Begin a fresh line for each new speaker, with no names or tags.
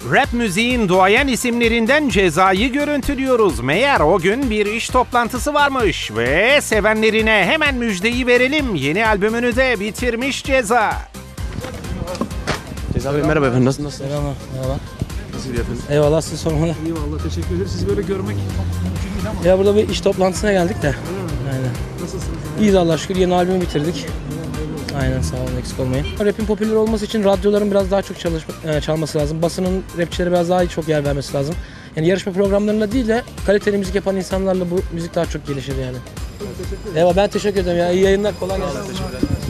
Rap müziğin duayen isimlerinden Ceza'yı görüntülüyoruz. Meğer o gün bir iş toplantısı varmış ve sevenlerine hemen müjdeyi verelim. Yeni albümünü de bitirmiş Ceza.
Ceza Bey merhaba efendim, nasılsınız?
Merhaba.
Nasıl gidiyor efendim?
Eyvallah, siz sormalı.
Eyvallah, teşekkür ederiz. Sizi böyle görmek çok mümkün değil ama.
Ya burada bir iş toplantısına geldik de. Aynen.
Nasılsınız?
İyiyiz Allah'a şükür, yeni albümü bitirdik. Aynen, sağ olun, eksik olmayın. Rap'in popüler olması için radyoların biraz daha çok çalması lazım. Basının rapçilere biraz daha çok yer vermesi lazım. Yani yarışma programlarında değil de kaliteli müzik yapan insanlarla bu müzik daha çok gelişir yani. Eyvallah, ben teşekkür ederim ya. İyi yayınlar, kolay gelsin.